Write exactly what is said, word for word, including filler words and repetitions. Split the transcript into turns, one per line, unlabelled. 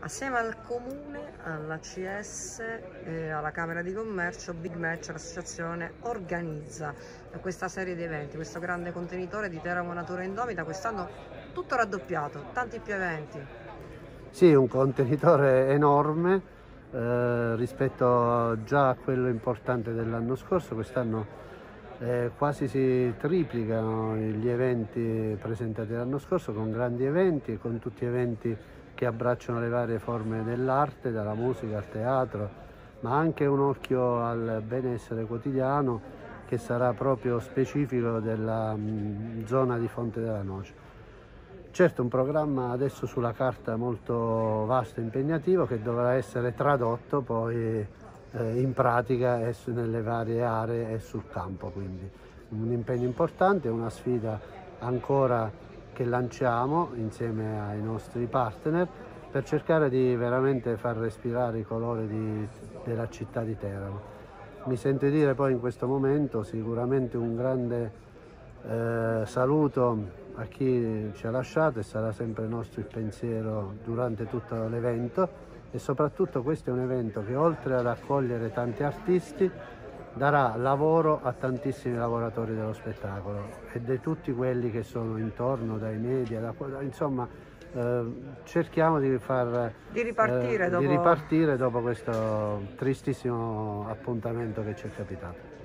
Assieme al Comune, alla C S e alla Camera di Commercio, Big Match, l'associazione, organizza questa serie di eventi, questo grande contenitore di Teramo Natura Indomita, quest'anno tutto raddoppiato, tanti più eventi.
Sì, un contenitore enorme eh, rispetto già a quello importante dell'anno scorso. Quest'anno eh, quasi si triplicano gli eventi presentati l'anno scorso, con grandi eventi e con tutti eventi che abbracciano le varie forme dell'arte, dalla musica al teatro, ma anche un occhio al benessere quotidiano che sarà proprio specifico della mh, zona di Fonte della Noce. Certo, un programma adesso sulla carta molto vasto e impegnativo che dovrà essere tradotto poi eh, in pratica e nelle varie aree e sul campo, quindi un impegno importante, una sfida ancora che lanciamo insieme ai nostri partner per cercare di veramente far respirare i colori di, della città di Teramo. Mi sento dire poi in questo momento sicuramente un grande eh, saluto a chi ci ha lasciato, e sarà sempre nostro il pensiero durante tutto l'evento, e soprattutto questo è un evento che, oltre ad accogliere tanti artisti, darà lavoro a tantissimi lavoratori dello spettacolo e di tutti quelli che sono intorno, dai media, da, insomma eh, cerchiamo di far
Di ripartire,
eh,
dopo...
di ripartire dopo questo tristissimo appuntamento che ci è capitato.